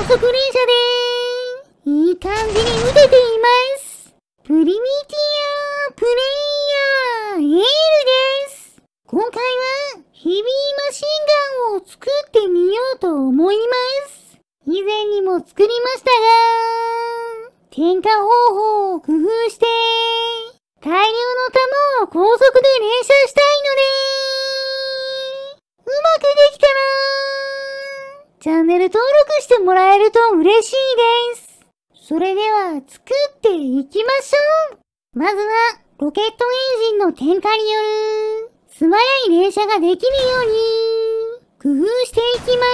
速連射で、いい感じに撃てています。プリミティアプレイヤー、エールです。今回は、ヘビーマシンガンを作ってみようと思います。以前にも作りましたが、点火方法を工夫して、大量の弾を高速で連射したいので、うまくできたら、チャンネル登録してもらえると嬉しいです。それでは作っていきましょう。まずはロケットエンジンの点火による素早い連射ができるように工夫していきます。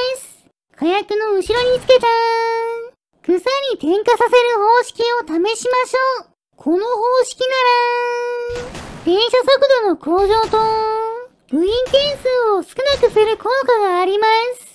火薬の後ろにつけた草に点火させる方式を試しましょう。この方式なら連射速度の向上と部員点数を少なくする効果があります。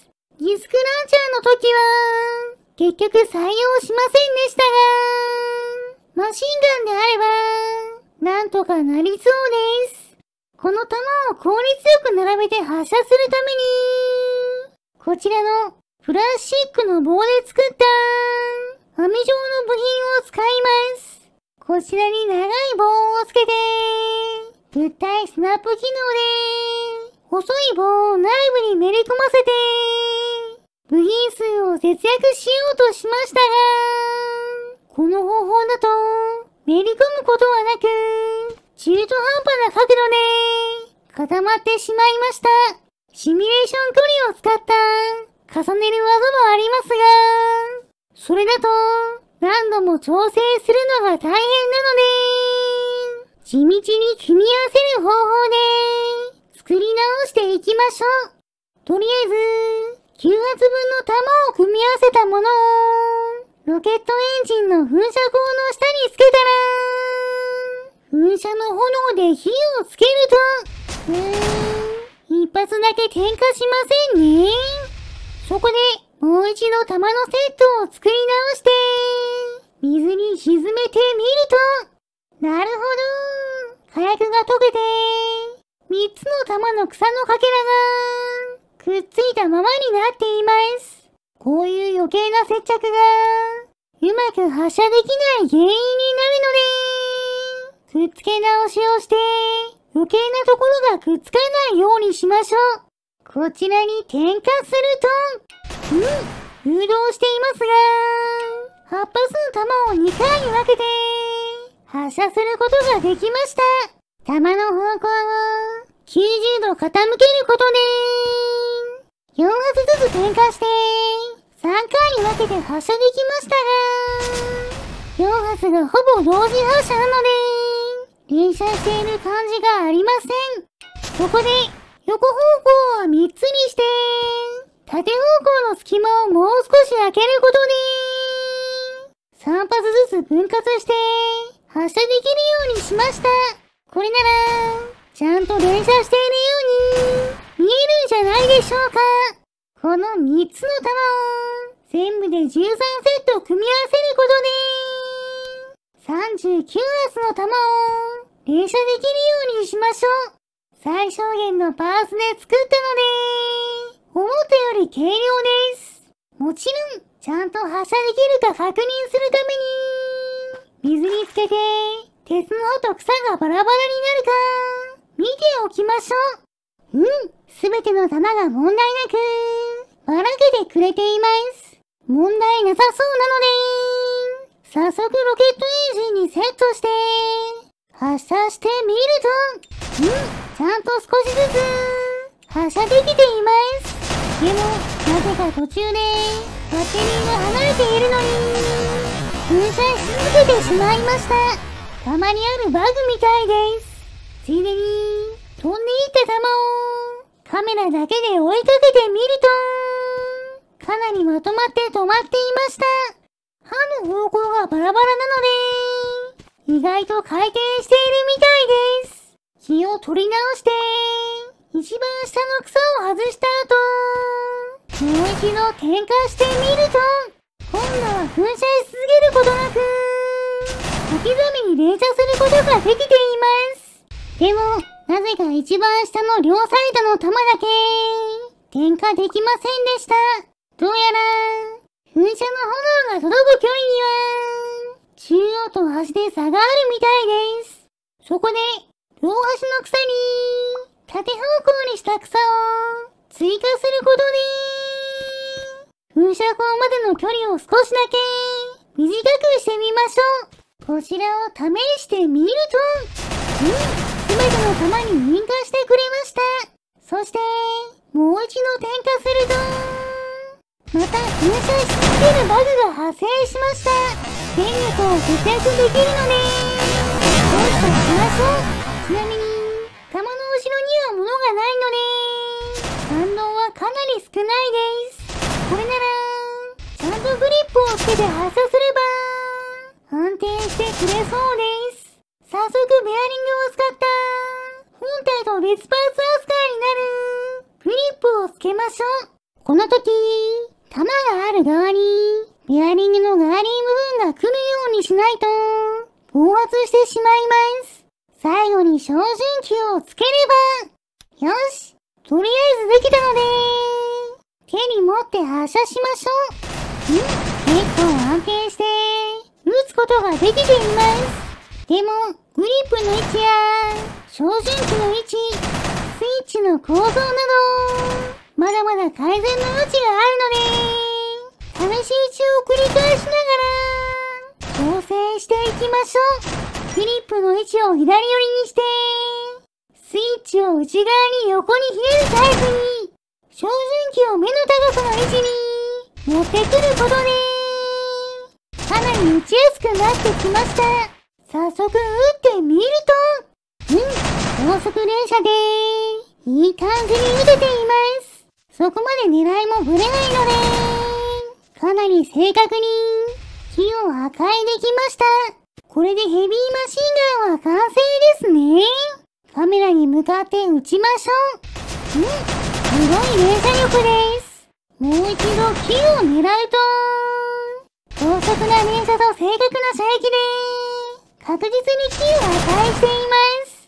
ディスクランチャーの時は結局採用しませんでしたが、マシンガンであればなんとかなりそうです。この弾を効率よく並べて発射するために、こちらのプラスチックの棒で作った網状の部品を使います。こちらに長い棒をつけて、物体スナップ機能で、細い棒を内部にめり込ませて、部品数を節約しようとしましたが、この方法だと、めり込むことはなく、中途半端な角度で固まってしまいました。シミュレーション距離を使った重ねる技もありますが、それだと何度も調整するのが大変なので、地道に組み合わせる方法で作り直していきましょう。とりあえず、9発分の弾を組み合わせたものをロケットエンジンの噴射口の下につけたら、噴射の炎で火をつけると、一発だけ点火しませんね。そこで、もう一度弾のセットを作り直して、水に沈めてみると、なるほど、火薬が溶けて、3つの弾の草のかけらが、くっついたままになっています。こういう余計な接着が、うまく発射できない原因になるので、くっつけ直しをして、余計なところがくっつかないようにしましょう。こちらに点火すると、誘導していますが、8発の弾を2回に分けて、発射することができました。弾の方向を90度傾けることで、4発ずつ点火して、3回に分けて発射できましたが、4発がほぼ同時発射なので、連射している感じがありません。そこで、横方向は3つにして、縦方向の隙間をもう少し開けることで、3発ずつ分割して、発射できるようにしました。これなら、ちゃんと連射しているように、見えるんじゃないでしょうか。この3つの弾を、全部で13セット組み合わせることで、39発の弾を連射できるようにしましょう。最小限のパーツで作ったので、思ったより軽量です。もちろん、ちゃんと発射できるか確認するために、水につけて、鉄の刃と草がバラバラになるか、見ておきましょう。すべての弾が問題なく、ばらけてくれています。問題なさそうなので、早速ロケットエンジンにセットして、発射してみると、ちゃんと少しずつ発射できています。でも、なぜか途中でバッテリーが離れているのに、噴射し続けてしまいました。たまにあるバグみたいです。ついでに、飛んでいった球をカメラだけで追いかけてみると、かなりまとまって止まっていました。刃の方向がバラバラなので、意外と回転しているみたいです。火を取り直して、一番下の草を外した後、もう一度点火してみると、今度は噴射し続けることなく、小刻みに連射することができています。でも、なぜか一番下の両サイドの弾だけ、点火できませんでした。どうやら、噴噴射の炎が届く距離には、中央と端で差があるみたいです。そこで、両端の草に、縦方向にした草を追加することで、噴射口までの距離を少しだけ短くしてみましょう。こちらを試してみると、すべての弾に引火してくれました。そして、もう一度点火すると、また噴射し続けるバグが発生しました。電力を節約できるので、どうしたしましょう。ちなみに、弾の後ろには物がないので、反応はかなり少ないです。これなら、ちゃんとグリップをつけて発射すれば、安定してくれそうです。早速ベアリングを使った、本体と別パーツ扱いになる、グリップをつけましょう。この時、弾がある側に、ベアリングのガーリー部分が来るようにしないと、暴発してしまいます。最後に照準器をつければ、よし、とりあえずできたので、手に持って発射しましょう。結構安定して、撃つことができています。でも、グリップの位置や、照準器の位置、スイッチの構造など、まだまだ改善の余地があるので、試し打ちを繰り返しながら、調整していきましょう。グリップの位置を左寄りにして、スイッチを内側に横にひねるタイプに、照準器を目の高さの位置に持ってくることで、かなり打ちやすくなってきました。早速撃ってみると、高速連射で、いい感じに撃てています。そこまで狙いもぶれないので、かなり正確に木を破壊できました。これでヘビーマシンガンは完成ですね。カメラに向かって撃ちましょう。すごい連射力です。もう一度木を狙うと、高速な連射と正確な射撃で、確実に木を破壊しています。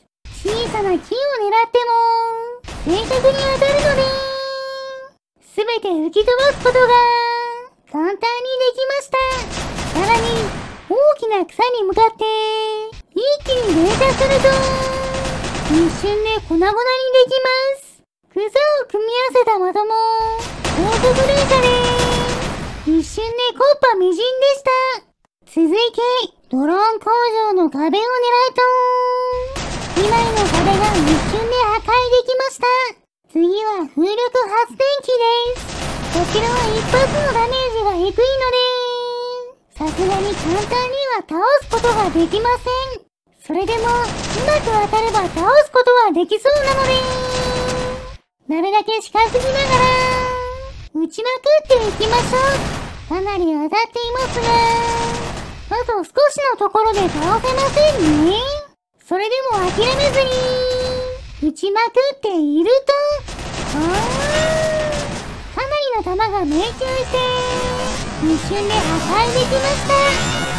小さな木を狙っても、正確に当たるので、すべて吹き飛ばすことが、簡単にできました。さらに、大きな草に向かって、一気に連射すると、一瞬で粉々にできます。草を組み合わせた的も、高速連射で、一瞬で木っ端みじんでした。続いて、ドローン工場の壁を狙うと、2枚の壁が一瞬で破壊できました。次は風力発電機です。こちらは一発のダメージが低いので、さすがに簡単には倒すことができません。それでも、うまく当たれば倒すことはできそうなので、なるだけ近づきながら、撃ちまくっていきましょう。かなり当たっていますが、あと少しのところで倒せませんね。それでも諦めずに、撃ちまくっていると、かなりの弾が命中して、一瞬で破壊できました。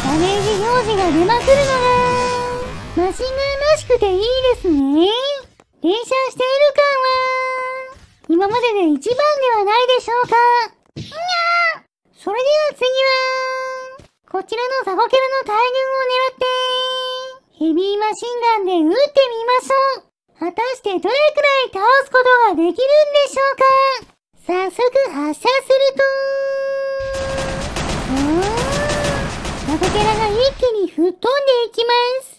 ダメージ表示が出まくるのが、マシンガンらしくていいですね。連射している感は、今までで一番ではないでしょうか。それでは次は、こちらのザコキャラの大群を狙って、ヘビーマシンガンで撃ってみましょう。果たしてどれくらい倒すことができるんでしょうか。早速発射すると、ザコキャラが一気に吹っ飛んでいきます。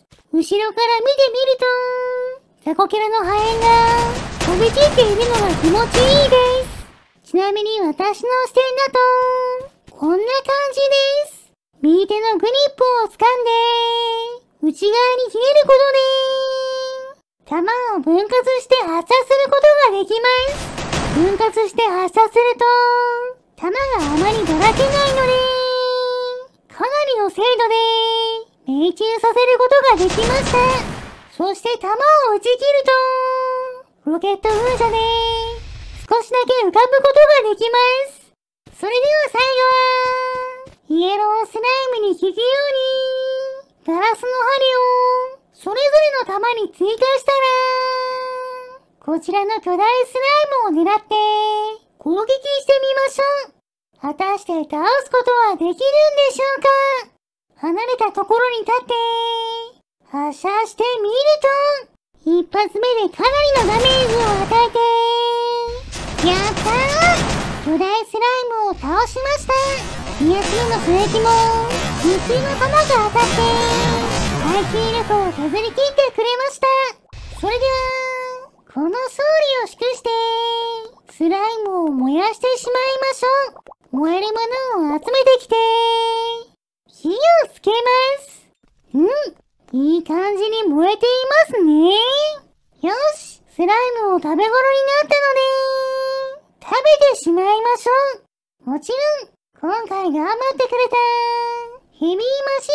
後ろから見てみると、ザコキャラの破片が飛び散っているのが気持ちいいです。ちなみに私の視点だと、こんな感じです。右手のグリップを掴んで、内側にひねることで、弾を分割して発射することができます。分割して発射すると、弾があまりばらけないので、かなりの精度で命中させることができました。そして弾を撃ち切ると、ロケット噴射で少しだけ浮かぶことができます。それでは最後は、イエロースライムに効くように、ガラスの針をそれぞれの弾に追加したら、こちらの巨大スライムを狙って攻撃してみましょう。 果たして倒すことはできるんでしょうか？離れたところに立って、発射してみると、一発目でかなりのダメージを与えて、やったー！巨大スライムを倒しました。2発目の狙撃も、2球の弾が当たって、耐久力を削り切ってくれました。それでは、この勝利を祝して、スライムを燃やしてしまいましょう。燃えるものを集めてきて、火をつけます。いい感じに燃えていますね。よし、スライムを食べ頃になったので、食べてしまいましょう。もちろん、今回頑張ってくれた、ヘビーマシン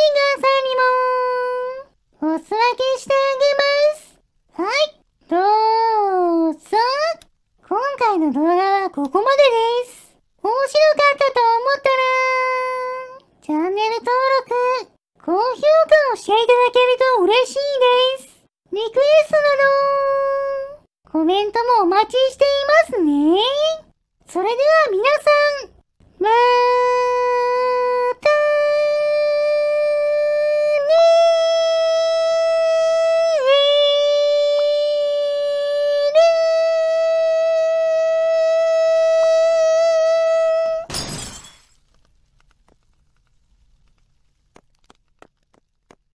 ガンさんにも、お裾分けしてあげます。はい、どうぞ。今回の動画はここまでです。面白かったと思ったら、チャンネル登録、高評価をしていただけると嬉しいです。リクエストなど、コメントもお待ちしていますね。それでは皆さん、バイバイ。